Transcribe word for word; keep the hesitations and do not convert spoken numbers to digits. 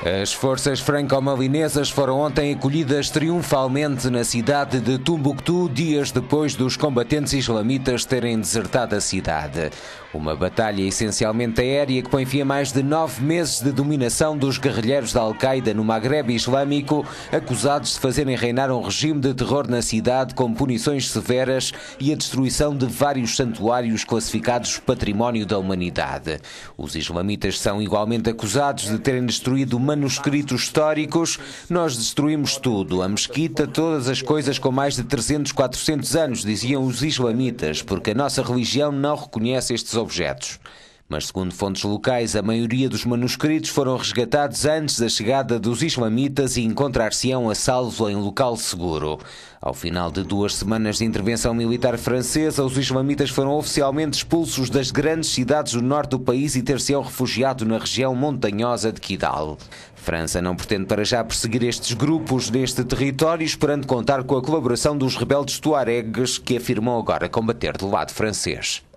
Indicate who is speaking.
Speaker 1: As forças franco-malinesas foram ontem acolhidas triunfalmente na cidade de Tombuctu, dias depois dos combatentes islamitas terem desertado a cidade. Uma batalha essencialmente aérea que põe fim a mais de nove meses de dominação dos guerrilheiros da Al-Qaeda no Magrebe Islâmico, acusados de fazerem reinar um regime de terror na cidade com punições severas e a destruição de vários santuários classificados património da humanidade. Os islamitas são igualmente acusados de terem destruído manuscritos históricos. Nós destruímos tudo, a mesquita, todas as coisas com mais de trezentos, quatrocentos anos, diziam os islamitas, porque a nossa religião não reconhece estes objetos. Mas, segundo fontes locais, a maioria dos manuscritos foram resgatados antes da chegada dos islamitas e encontrar-se-ão a salvo em local seguro. Ao final de duas semanas de intervenção militar francesa, os islamitas foram oficialmente expulsos das grandes cidades do norte do país e ter-se-ão refugiado na região montanhosa de Kidal. França não pretende para já perseguir estes grupos neste território, esperando contar com a colaboração dos rebeldes tuaregues que afirmam agora combater do lado francês.